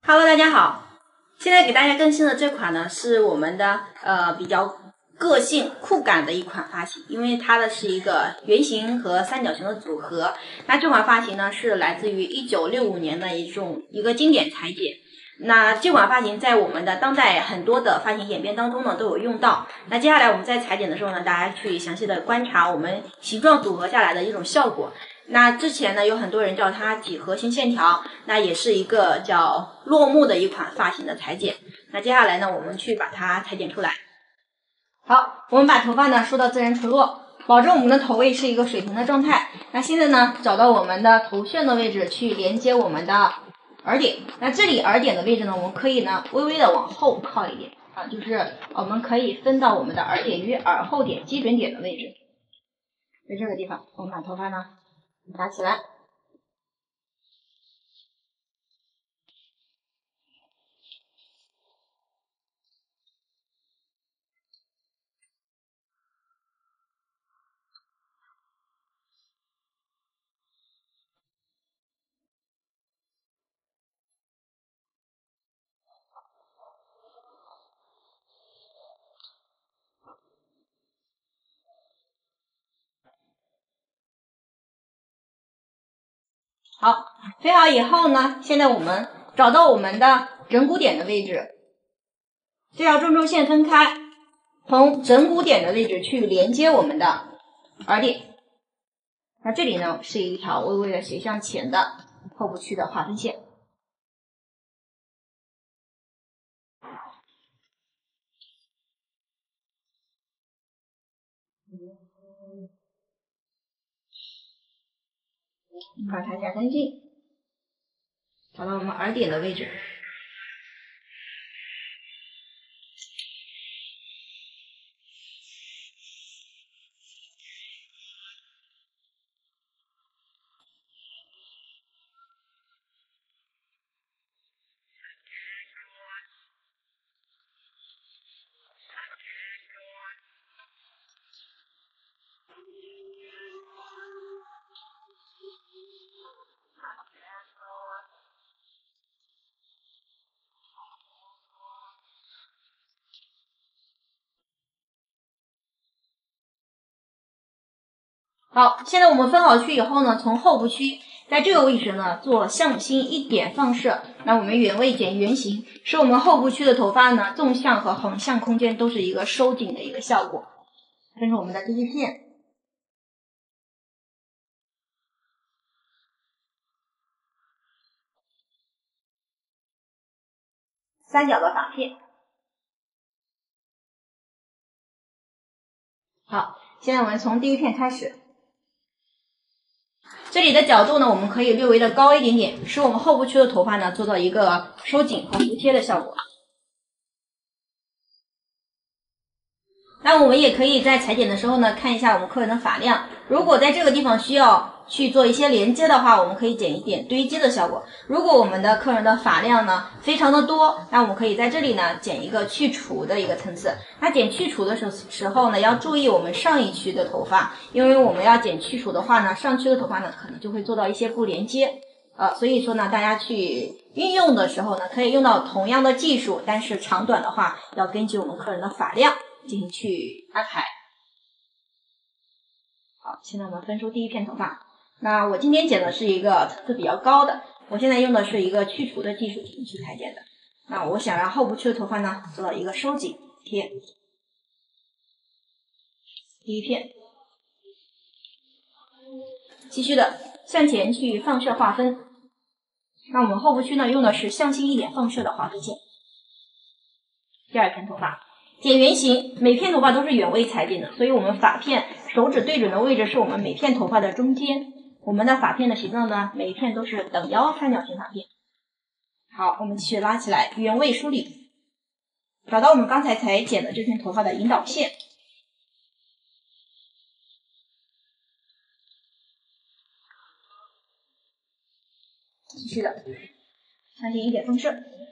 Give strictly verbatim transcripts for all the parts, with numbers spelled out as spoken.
Hello， 大家好，现在给大家更新的这款呢是我们的呃比较个性酷感的一款发型，因为它的是一个圆形和三角形的组合。那这款发型呢是来自于一九六五年的一种一个经典裁剪。那这款发型在我们的当代很多的发型演变当中呢都有用到。那接下来我们在裁剪的时候呢，大家去详细的观察我们形状组合下来的一种效果。那之前呢有很多人叫它几何形线条，那也是一个叫落幕的一款发型的裁剪。那接下来呢我们去把它裁剪出来。好，我们把头发呢梳到自然垂落，保证我们的头位是一个水平的状态。那现在呢找到我们的头旋的位置去连接我们的耳点。那这里耳点的位置呢，我们可以呢微微的往后靠一点啊，就是我们可以分到我们的耳点与耳后点基准点的位置。在这个地方我们把头发呢拿起来，好，飞好以后呢，现在我们找到我们的枕骨点的位置，这条中轴线分开，从枕骨点的位置去连接我们的耳点。那这里呢是一条微微的斜向前的后部区的划分线。把它夹干净，找到我们耳点的位置。好，现在我们分好区以后呢，从后部区在这个位置呢做向心一点放射。那我们原位剪圆形，使我们后部区的头发呢纵向和横向空间都是一个收紧的一个效果。分成我们的第一片，三角的发片。好，现在我们从第一片开始。这里的角度呢，我们可以略微的高一点点，使我们后部区的头发呢做到一个收紧和服帖的效果。那我们也可以在裁剪的时候呢，看一下我们客人的发量。如果在这个地方需要去做一些连接的话，我们可以剪一点堆积的效果。如果我们的客人的发量呢非常的多，那我们可以在这里呢剪一个去除的一个层次。那剪去除的时时候呢，要注意我们上一区的头发，因为我们要剪去除的话呢，上区的头发呢可能就会做到一些不连接。呃，所以说呢，大家去运用的时候呢，可以用到同样的技术，但是长短的话要根据我们客人的发量进行去安排。好，现在我们分出第一片头发。那我今天剪的是一个层次比较高的，我现在用的是一个去除的技术进行去裁剪的。那我想让后部区的头发呢做到一个收紧贴。第一片，继续的向前去放射划分。那我们后部区呢用的是向心一点放射的划分线。第二片头发，剪圆形，每片头发都是原位裁剪的，所以我们发片手指对准的位置是我们每片头发的中间。我们的发片的形状呢，每一片都是等腰三角形发片。好，我们继续拉起来，原位梳理，找到我们刚才裁剪的这片头发的引导线。继续的向心一点放射。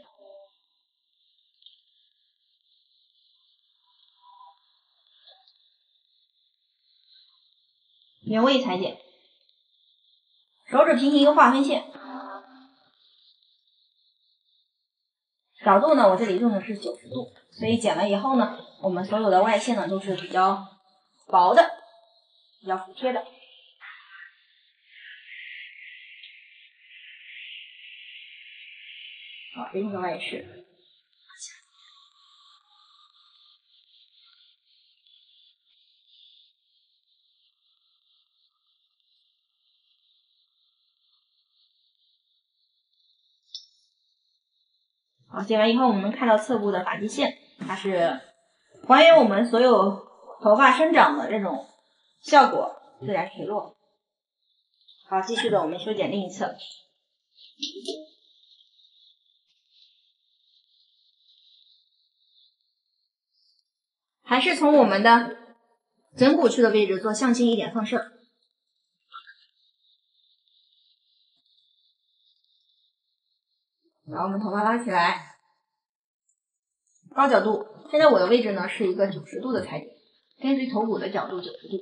原位裁剪，手指平行一个划分线。 角度呢，我这里用的是九十度，所以剪完以后呢，我们所有的外线呢都是比较薄的，比较服帖的。好，另一个外饰。好，剪完以后，我们能看到侧部的发际线，它是还原我们所有头发生长的这种效果，自然垂落。好，继续的我们修剪另一侧。还是从我们的枕骨区的位置做向心一点放射。把我们头发拉起来，高角度。现在我的位置呢是一个九十度的裁剪，根据头骨的角度九十度。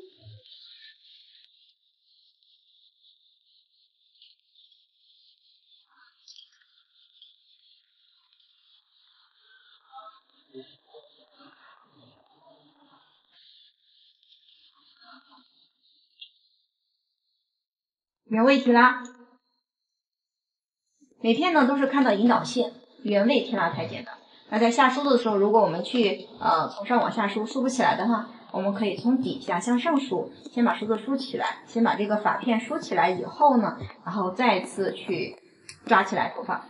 原位提拉，每片呢都是看到引导线，原位提拉裁剪的。那在下梳的时候，如果我们去呃从上往下梳，梳不起来的话，我们可以从底下向上梳，先把梳子梳起来，先把这个发片梳起来以后呢，然后再次去抓起来头发。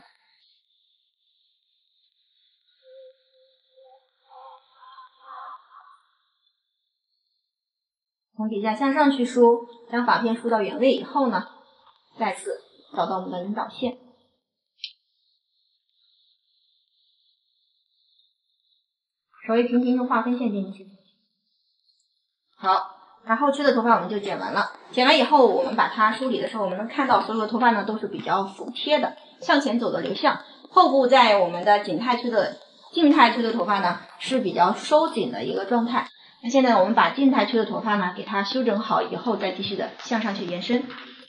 从底下向上去梳，将发片梳到原位以后呢，再次找到我们的引导线。稍微平行用划分线进去。好，那后期的头发我们就剪完了。剪完以后，我们把它梳理的时候，我们能看到所有的头发呢都是比较服帖的，向前走的流向。后部在我们的颈态区的静态区的头发呢是比较收紧的一个状态。那现在我们把静态区的头发呢给它修整好以后，再继续的向上去延伸。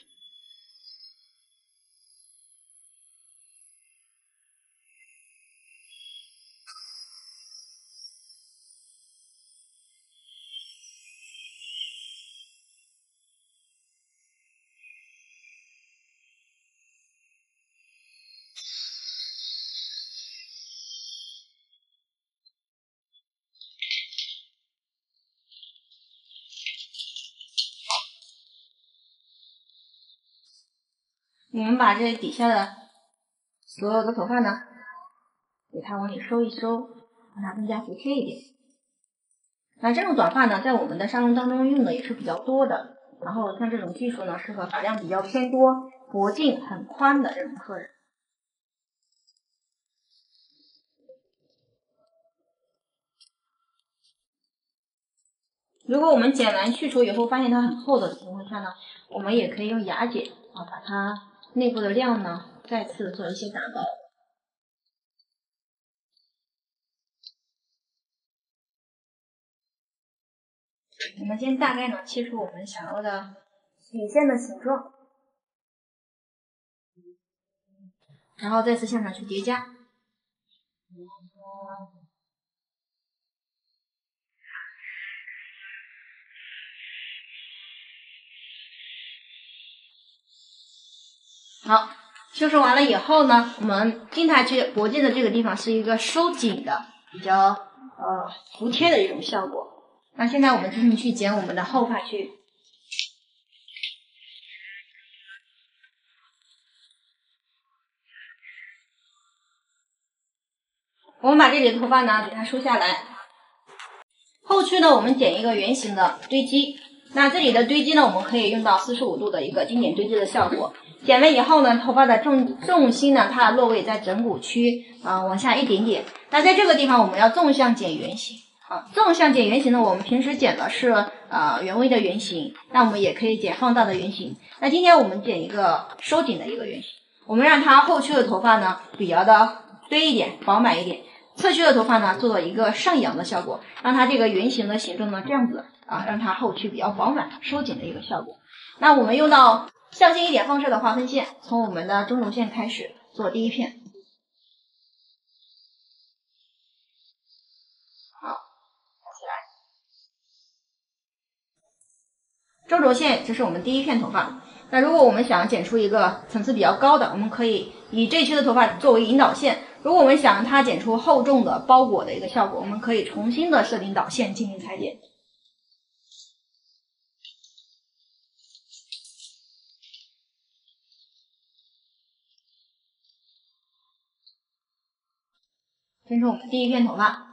我们把这底下的所有的头发呢，给它往里收一收，让它更加服帖一点。那这种短发呢，在我们的沙龙当中用的也是比较多的。然后像这种技术呢，适合发量比较偏多、脖颈很宽的这种客人。如果我们剪完去除以后发现它很厚的情况下呢，我们也可以用牙剪啊，把它内部的量呢再次做一些打薄。我们先大概呢切出我们想要的曲线的形状，然后再次向上去叠加。好，修饰完了以后呢，我们静态区脖颈的这个地方是一个收紧的、比较呃服帖的一种效果。那现在我们继续去剪我们的后发区。我们把这里的头发呢给它梳下来。后区呢，我们剪一个圆形的堆积。那这里的堆积呢，我们可以用到四十五度的一个经典堆积的效果。剪了以后呢，头发的重重心呢，它的落位在枕骨区啊、呃、往下一点点。那在这个地方我们要纵向剪圆形啊，纵向剪圆形呢，我们平时剪的是呃原位的圆形，那我们也可以剪放大的圆形。那今天我们剪一个收紧的一个圆形，我们让它后区的头发呢比较的堆一点，饱满一点。侧区的头发呢，做到一个上扬的效果，让它这个圆形的形状呢，这样子啊，让它后区比较饱满、收紧的一个效果。那我们用到向心一点放射的划分线，从我们的中轴线开始做第一片。 好，拿起来。中轴线，这是我们第一片头发。那如果我们想剪出一个层次比较高的，我们可以以这一区的头发作为引导线。如果我们想让它剪出厚重的包裹的一个效果，我们可以重新的设定导线进行裁剪。这是我们第一片头发。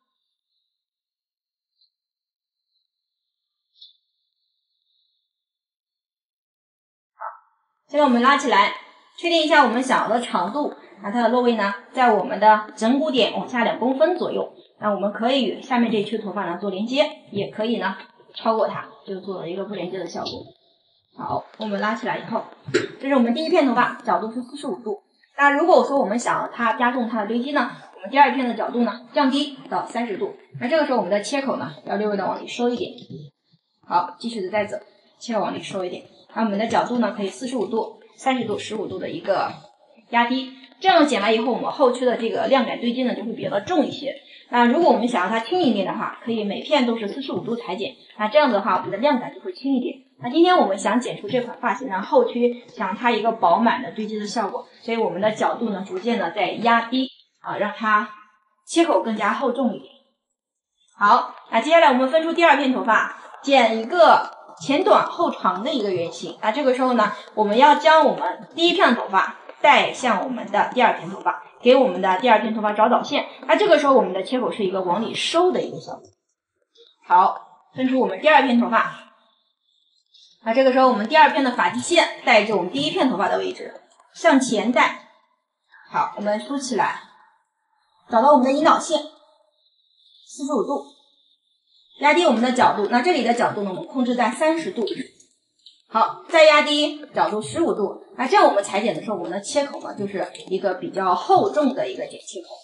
现在我们拉起来，确定一下我们想要的长度。那它的落位呢，在我们的枕骨点往下两公分左右。那我们可以与下面这一区头发呢做连接，也可以呢超过它，就做了一个不连接的效果。好，我们拉起来以后，这是我们第一片头发，角度是四十五度。那如果说我们想要它加重它的堆积呢，我们第二片的角度呢降低到三十度。那这个时候我们的切口呢要略微的往里收一点。好，继续的再走，切口往里收一点。那我们的角度呢可以四十五度、三十度、十五度的一个压低。这样剪完以后，我们后区的这个量感堆积呢就会比较的重一些。那如果我们想让它轻一点的话，可以每片都是四十五度裁剪。那这样的话，我们的量感就会轻一点。那今天我们想剪出这款发型，让后区想让它一个饱满的堆积的效果，所以我们的角度呢逐渐的在压低啊，让它切口更加厚重一点。好，那接下来我们分出第二片头发，剪一个前短后长的一个圆形。那这个时候呢，我们要将我们第一片头发带向我们的第二片头发，给我们的第二片头发找导线。那这个时候我们的切口是一个往里收的一个效果。好，分出我们第二片头发。那这个时候我们第二片的发际线带着我们第一片头发的位置向前带。好，我们梳起来，找到我们的引导线四十五度，压低我们的角度。那这里的角度呢，我们控制在三十度。好，再压低角度十五度。那这样我们裁剪的时候，我们的切口呢就是一个比较厚重的一个剪切口。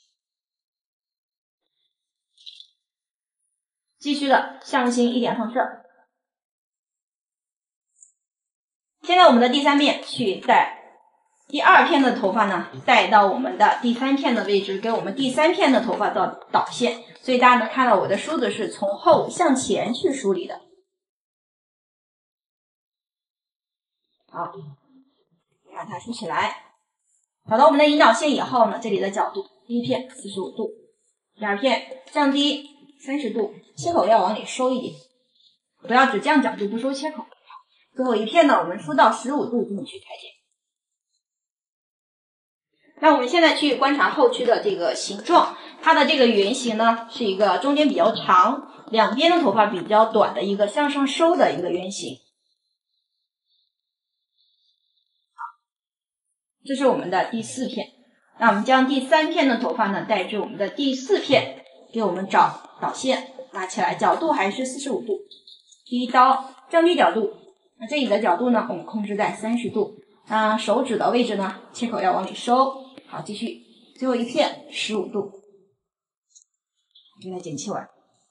继续的向心一点放射。现在我们的第三片去带第二片的头发呢，带到我们的第三片的位置，给我们第三片的头发做导线。所以大家能看到我的梳子是从后向前去梳理的。好，把它梳起来，找到我们的引导线以后呢，这里的角度，第一片四十五度，第二片降低三十度，切口要往里收一点，不要只降角度不收切口。最后一片呢，我们梳到十五度进行去裁剪。那我们现在去观察后区的这个形状，它的这个圆形呢是一个中间比较长，两边的头发比较短的一个向上收的一个圆形。这是我们的第四片。那我们将第三片的头发呢带至我们的第四片，给我们找导线，拉起来，角度还是四十五度，第一刀降低角度。那这里的角度呢，我们控制在三十度。那手指的位置呢，切口要往里收。好，继续，最后一片十五度，给它剪切完。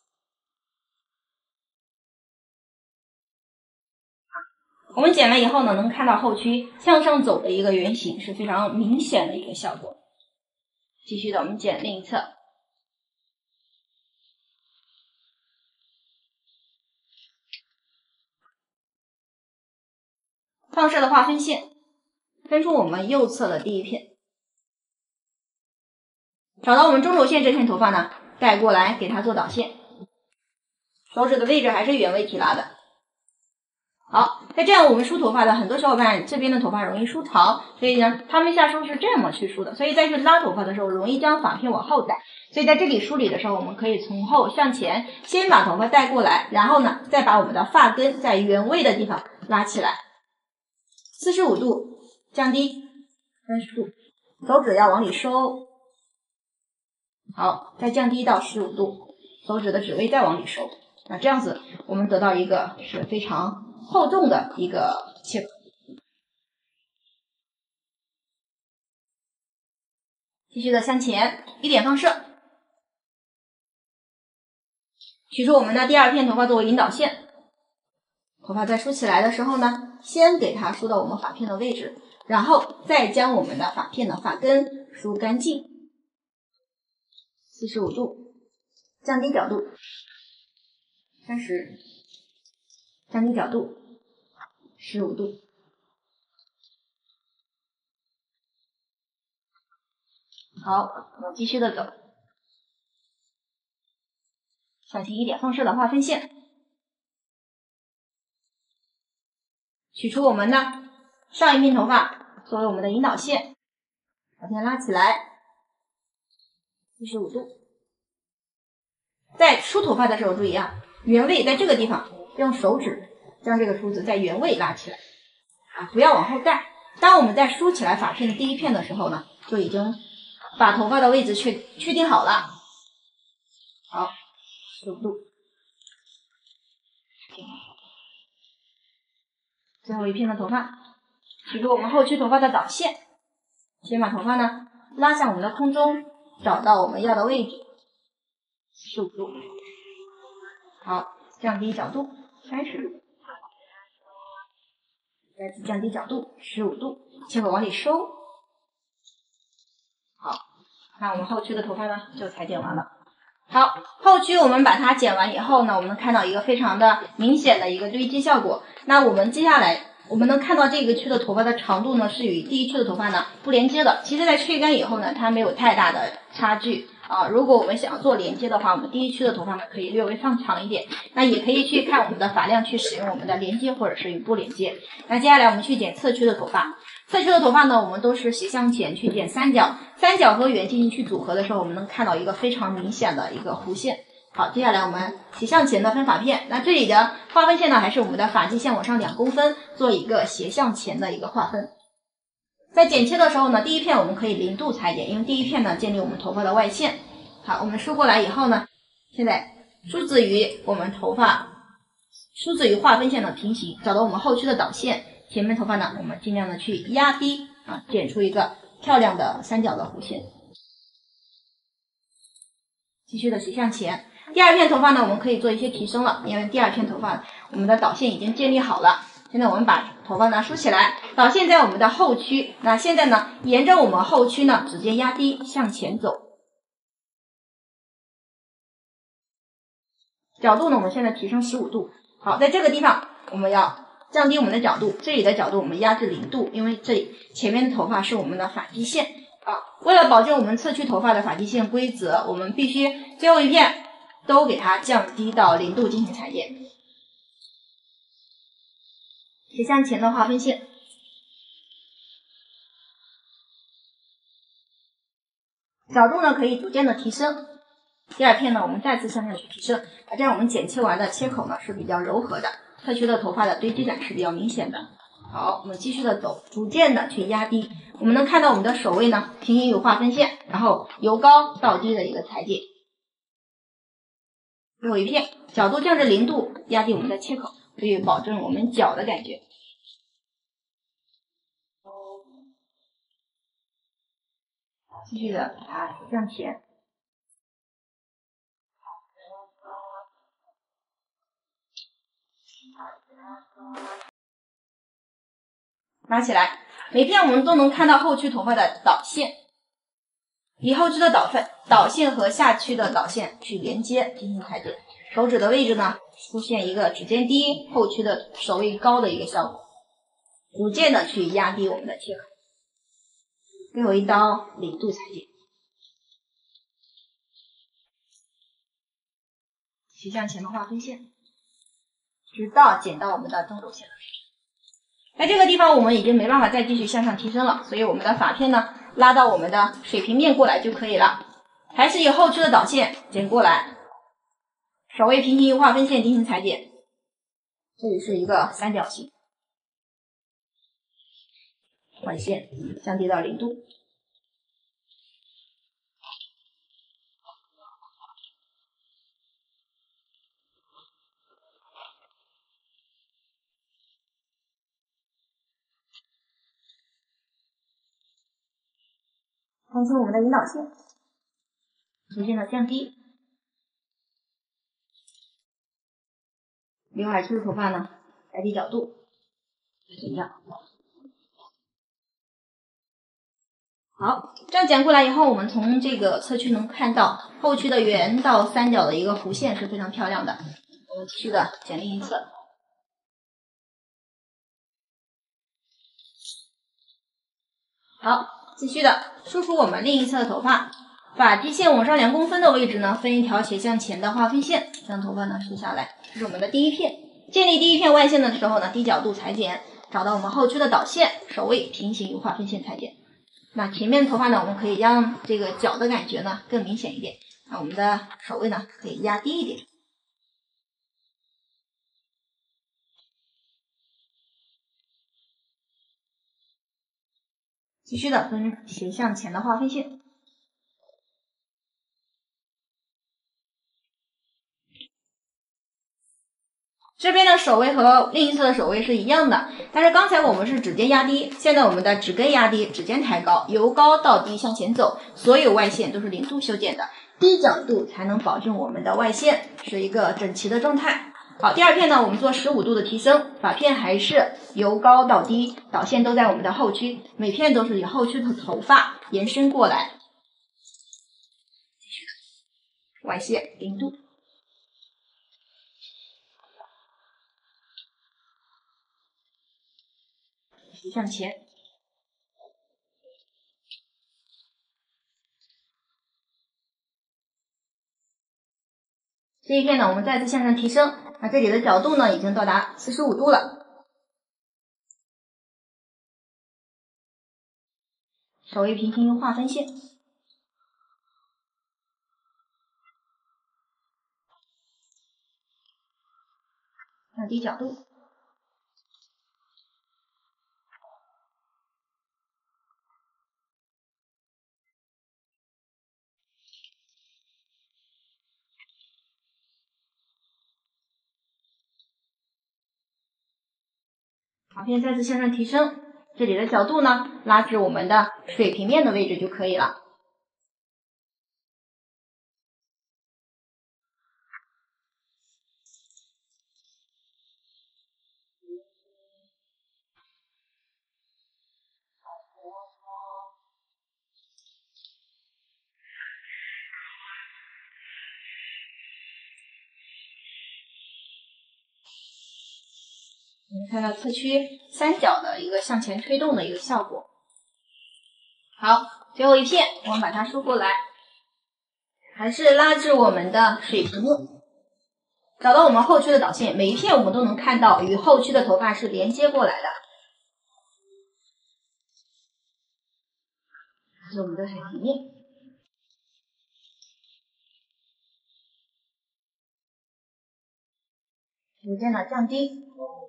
我们剪了以后呢，能看到后区向上走的一个圆形是非常明显的一个效果。继续的，我们剪另一侧。放射的划分线，分出我们右侧的第一片。找到我们中轴线这片头发呢，带过来给它做导线。手指的位置还是原位提拉的。好，那这样我们梳头发的很多小伙伴这边的头发容易梳长，所以呢，他们下梳是这么去梳的，所以在去拉头发的时候容易将发片往后带。所以在这里梳理的时候，我们可以从后向前，先把头发带过来，然后呢，再把我们的发根在原位的地方拉起来，四十五度降低三十度，手指要往里收。好，再降低到十五度，手指的指位再往里收。那这样子，我们得到一个是非常厚重的一个切口。继续的向前，一点放射，取出我们的第二片头发作为引导线。头发在梳起来的时候呢，先给它梳到我们发片的位置，然后再将我们的发片的发根梳干净。四十五度， 降低角度三十，降低角度十五度。好，我们继续的走，小心一点，放射的划分线，取出我们的上一片头发作为我们的引导线，把线拉起来，四十五度。在梳头发的时候注意啊，原位在这个地方，用手指将这个梳子在原位拉起来啊，不要往后带。当我们在梳起来发片的第一片的时候呢，就已经把头发的位置确确定好了。好，十五度。最后一片的头发，取出我们后区头发的导线，先把头发呢拉向我们的空中，找到我们要的位置，十五度。好，降低角度三十度，再次降低角度十五度，切口往里收。好，那我们后区的头发呢就裁剪完了。好，后区我们把它剪完以后呢，我们能看到一个非常的明显的一个堆积效果。那我们接下来我们能看到这个区的头发的长度呢是与第一区的头发呢不连接的。其实在吹干以后呢，它没有太大的差距啊。如果我们想要做连接的话，我们第一区的头发呢可以略微放长一点。那也可以去看我们的发量去使用我们的连接或者是与不连接。那接下来我们去剪侧区的头发。侧区的头发呢，我们都是斜向前去剪三角，三角和圆进行去组合的时候，我们能看到一个非常明显的一个弧线。好，接下来我们斜向前的分发片，那这里的划分线呢，还是我们的发际线往上两公分，做一个斜向前的一个划分。在剪切的时候呢，第一片我们可以零度裁剪，因为第一片呢建立我们头发的外线。好，我们梳过来以后呢，现在梳子与我们头发，梳子与划分线的平行，找到我们后区的导线。前面头发呢，我们尽量的去压低啊，剪出一个漂亮的三角的弧线。继续的斜向前。第二片头发呢，我们可以做一些提升了，因为第二片头发我们的导线已经建立好了。现在我们把头发呢梳起来，导线在我们的后区。那现在呢，沿着我们后区呢，直接压低向前走。角度呢，我们现在提升十五度。好，在这个地方我们要降低我们的角度，这里的角度我们压至零度，因为这里前面的头发是我们的发际线啊。为了保证我们侧区头发的发际线规则，我们必须最后一片都给它降低到零度进行裁剪。斜向前的划分线，角度呢可以逐渐的提升。第二片呢，我们再次向下去提升，啊，这样我们剪切完的切口呢是比较柔和的，侧区的头发的堆积感是比较明显的。好，我们继续的走，逐渐的去压低。我们能看到我们的手位呢平行于划分线，然后由高到低的一个裁剪。最后一片，角度降至零度，压低我们的切口，可以保证我们角的感觉。继续的把它向前。拿起来，每片我们都能看到后区头发的导线，以后区的导线导线和下区的导线去连接进行裁剪。手指的位置呢，出现一个指尖低，后区的手位高的一个效果，逐渐的去压低我们的切口。最后一刀零度裁剪，斜向前的划分线，直到剪到我们的中轴线的位置。在这个地方我们已经没办法再继续向上提升了，所以我们的发片呢拉到我们的水平面过来就可以了。还是以后区的导线剪过来，手位平行于划分线进行裁剪。这里是一个三角形，换线降低到零度。看清我们的引导线，逐渐的降低。刘海区的头发呢，改低角度，怎样？ 好，这样剪过来以后，我们从这个侧区能看到后区的圆到三角的一个弧线是非常漂亮的。我们继续的剪另一侧。好，继续的梳出我们另一侧的头发，发际线往上两公分的位置呢，分一条斜向前的划分线，将头发呢梳下来。这是我们的第一片。建立第一片外线的时候呢，低角度裁剪，找到我们后区的导线，首位平行于划分线裁剪。那前面的头发呢，我们可以让这个角的感觉呢更明显一点。那我们的首位呢可以压低一点。继续的分斜向前的划分线。这边的首位和另一侧的首位是一样的，但是刚才我们是指尖压低，现在我们的指根压低，指尖抬高，由高到低向前走，所有外线都是零度修剪的，低角度才能保证我们的外线是一个整齐的状态。好，第二片呢，我们做十五度的提升，发片还是由高到低，导线都在我们的后区，每片都是以后区的头发延伸过来，外线零度。向前，这一片呢，我们再次向上提升，那这里的角度呢，已经到达四十五度了。首位平行于划分线，降低角度。发片再次向上提升，这里的角度呢，拉至我们的水平面的位置就可以了。我们看到侧区三角的一个向前推动的一个效果。好，最后一片，我们把它梳过来，还是拉至我们的水平面，找到我们后区的导线，每一片我们都能看到与后区的头发是连接过来的，这是我们的水平面。逐渐的降低。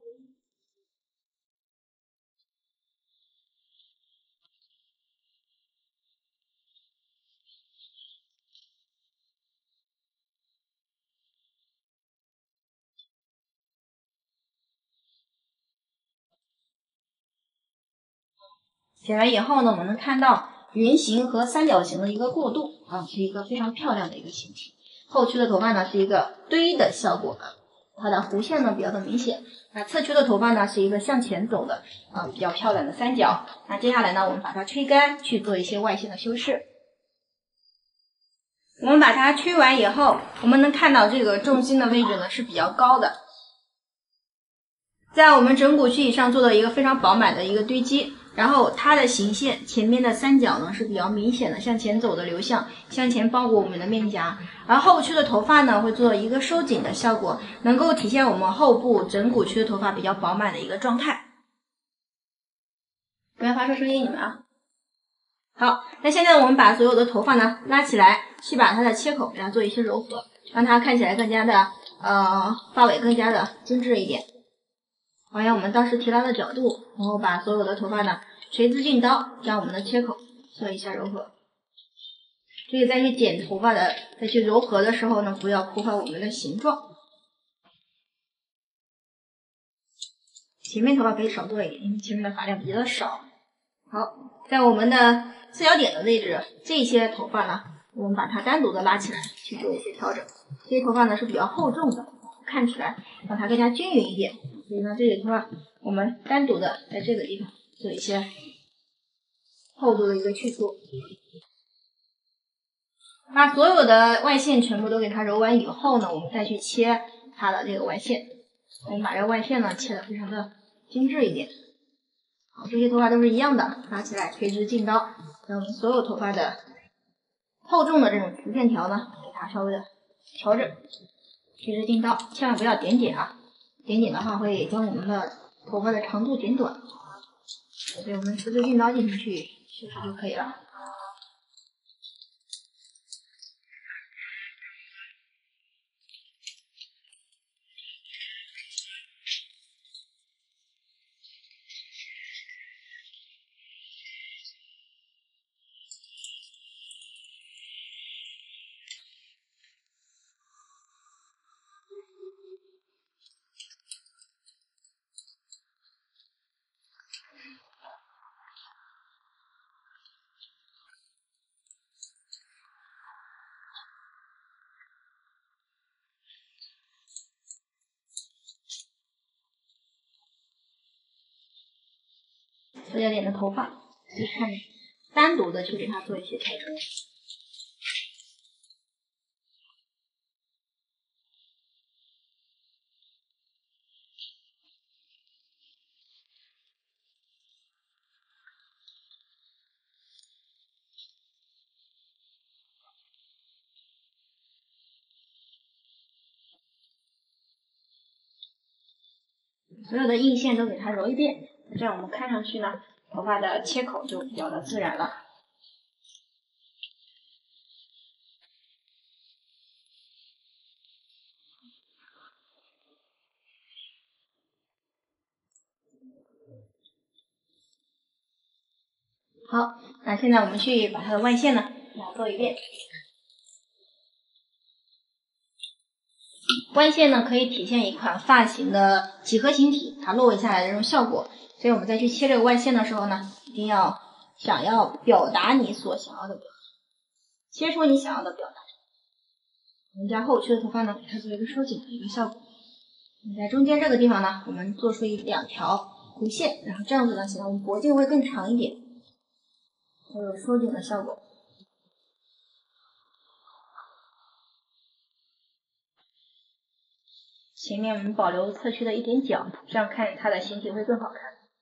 剪完以后呢，我们能看到圆形和三角形的一个过渡啊，是一个非常漂亮的一个形体。后区的头发呢是一个堆的效果啊，它的弧线呢比较的明显。那侧区的头发呢是一个向前走的啊，比较漂亮的三角。那接下来呢，我们把它吹干，去做一些外线的修饰。我们把它吹完以后，我们能看到这个重心的位置呢是比较高的，在我们枕骨区以上做了一个非常饱满的一个堆积。然后它的形线前面的三角呢是比较明显的向前走的流向，向前包裹我们的面颊，而后区的头发呢会做一个收紧的效果，能够体现我们后部枕骨区的头发比较饱满的一个状态。不要发出声音，你们啊。好，那现在我们把所有的头发呢拉起来，去把它的切口给它做一些柔和，让它看起来更加的呃发尾更加的精致一点。还原我们当时提拉的角度，然后把所有的头发呢垂直进刀，将我们的切口做一下柔和。这个再去剪头发的，再去柔和的时候呢，不要破坏我们的形状。前面头发可以少做一点，因为前面的发量比较少。好，在我们的四角点的位置，这些头发呢，我们把它单独的拉起来去做一些调整。这些头发呢是比较厚重的，看起来让它更加均匀一点。所以呢，这里头发我们单独的在这个地方做一些厚度的一个去除。把所有的外线全部都给它揉完以后呢，我们再去切它的这个外线。我们把这个外线呢切的非常的精致一点。好，这些头发都是一样的，拿起来垂直进刀，让我们所有头发的厚重的这种直线条呢，给它稍微的调整，垂直进刀，千万不要点点啊，点点的话会将我们的头发的长度剪短，所以我们垂直进刀进行去修饰就可以了。所有点的头发，去看单独的去给它做一些调整。所有的硬线都给它揉一遍，这样我们看上去呢，头发的切口就比较的自然了。好，那现在我们去把它的外线呢，给它做一遍。外线呢可以体现一款发型的几何形体，它落位下来的这种效果。所以我们再去切这个外线的时候呢，一定要想要表达你所想要的表达，切出你想要的表达。我们家后区的头发呢，给它做一个收紧的一个效果。你在中间这个地方呢，我们做出一两条弧线，然后这样子呢，显得我们脖颈会更长一点，会有收紧的效果。前面我们保留侧区的一点角，这样看它的形体会更好看。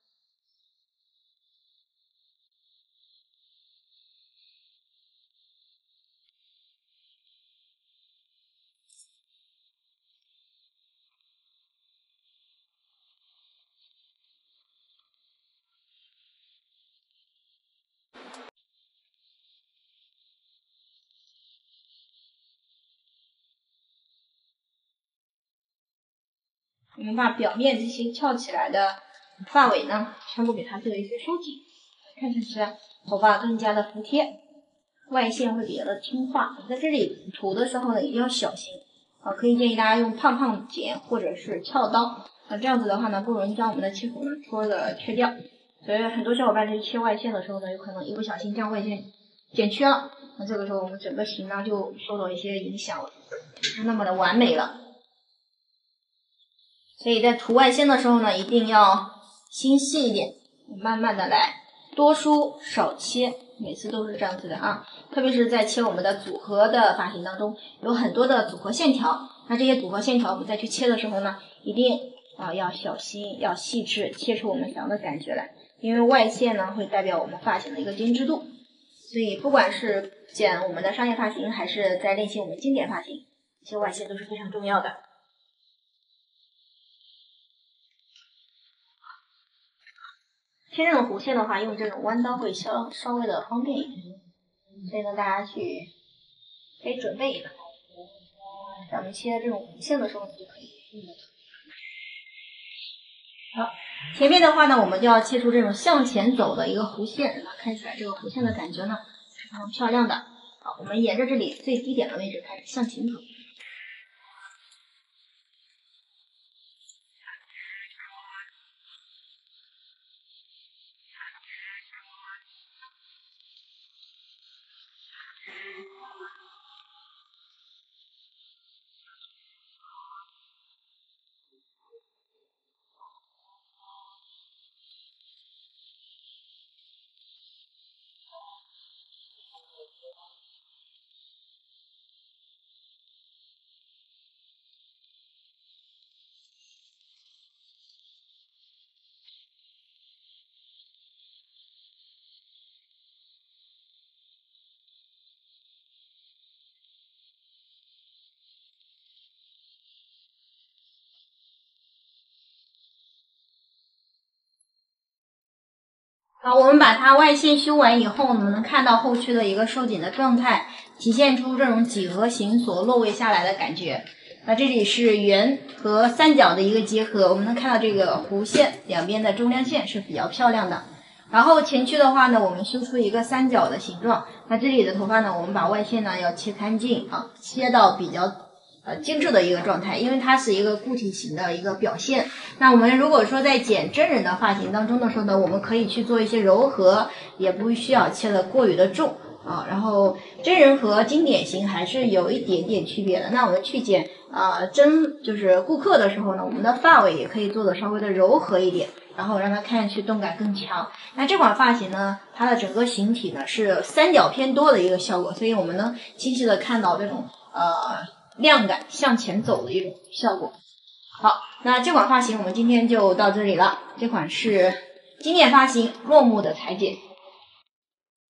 我们把表面这些翘起来的发尾呢，全部给它做一些收紧，看上去头发更加的服帖，外线会比较的听话。在这里涂的时候呢，一定要小心啊，可以建议大家用胖胖剪或者是撬刀，那这样子的话呢，不容易将我们的切口呢戳的缺掉。所以很多小伙伴在切外线的时候呢，有可能一不小心将外线剪缺了，那这个时候我们整个型呢就受到一些影响了，不是那么的完美了。所以在涂外线的时候呢，一定要心细一点，慢慢的来，多梳少切，每次都是这样子的啊。特别是在切我们的组合的发型当中，有很多的组合线条，那这些组合线条我们再去切的时候呢，一定啊要小心，要细致，切出我们想要的感觉来。因为外线呢会代表我们发型的一个精致度，所以不管是剪我们的商业发型，还是在练习我们经典发型，切外线都是非常重要的。切这种弧线的话，用这种弯刀会稍稍微的方便一点，所以呢，大家去可以准备一个，在我们切这种弧线的时候就可以。好，前面的话呢，我们就要切出这种向前走的一个弧线，看起来这个弧线的感觉呢是非常漂亮的。好，我们沿着这里最低点的位置开始向前走。 好，我们把它外线修完以后，我们能看到后续的一个收紧的状态，体现出这种几何形所落位下来的感觉。那这里是圆和三角的一个结合，我们能看到这个弧线两边的中量线是比较漂亮的。然后前区的话呢，我们修出一个三角的形状。那这里的头发呢，我们把外线呢要切干净啊，切到比较呃精致的一个状态，因为它是一个固体型的一个表现。那我们如果说在剪真人的发型当中的时候呢，我们可以去做一些柔和，也不需要切得过于的重啊。然后真人和经典型还是有一点点区别的。那我们去剪呃真就是顾客的时候呢，我们的发尾也可以做的稍微的柔和一点，然后让它看上去动感更强。那这款发型呢，它的整个形体呢是三角偏多的一个效果，所以我们能清晰的看到这种呃量感向前走的一种效果。好，那这款发型我们今天就到这里了。这款是经典发型落幕的裁剪。